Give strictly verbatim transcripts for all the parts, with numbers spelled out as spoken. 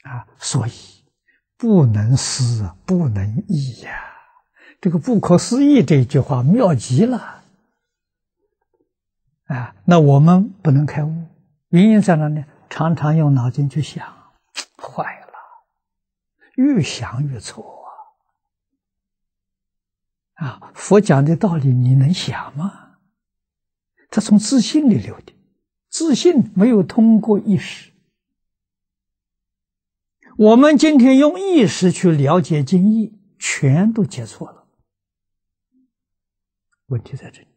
啊，所以不能思，不能议呀。这个不可思议这句话妙极了啊！那我们不能开悟，原因在哪呢？常常用脑筋去想，坏了，越想越错啊！啊，佛讲的道理你能想吗？他从自信里流的，自信没有通过意识。我们今天用意识去了解经义，全都解错了。问题在这里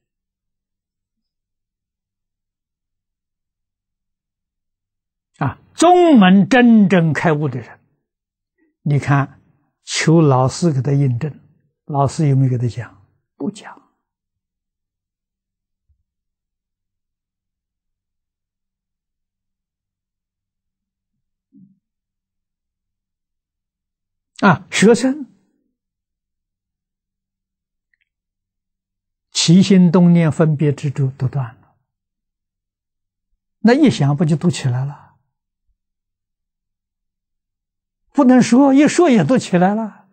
啊！宗门真正开悟的人，你看求老师给他印证，老师有没有给他讲？不讲。啊，学生起心动念分别执着都断了，那一想不就都起来了？不能说，一说也都起来了。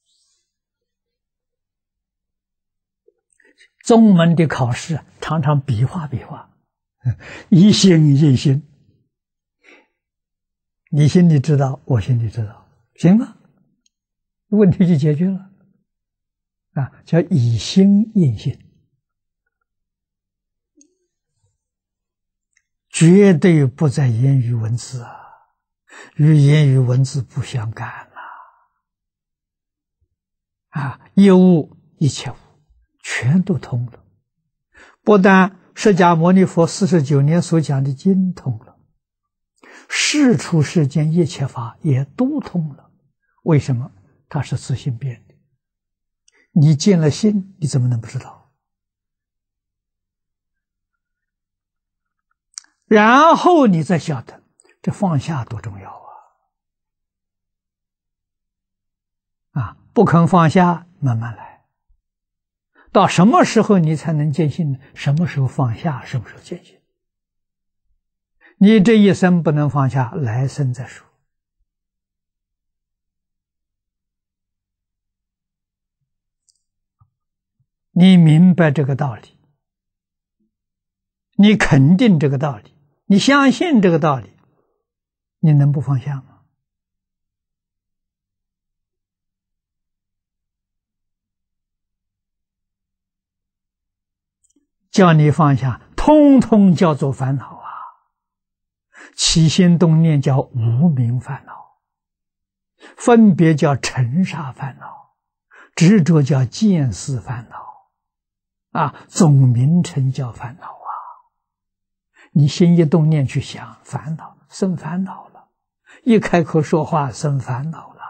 宗门的考试常常比划比划，一心一心，你心里知道，我心里知道，行吗？问题就解决了啊，叫以心印心，绝对不在言语文字啊，与言语文字不相干啊！啊，一物一切物，全都通了。不但释迦牟尼佛四十九年所讲的经通了，世出世间一切法也都通了。为什么？它是自性变的，你见了心，你怎么能不知道？然后你再晓得，这放下多重要啊！啊，不肯放下，慢慢来。到什么时候你才能见性呢？什么时候放下，什么时候见性。你这一生不能放下，来生再说。你明白这个道理，你肯定这个道理，你相信这个道理，你能不放下吗？叫你放下，通通叫做烦恼啊！起心动念叫无明烦恼，分别叫尘沙烦恼，执着叫见思烦恼。啊，总名称叫烦恼啊！你心一动念去想，烦恼生烦恼了，一开口说话生烦恼了。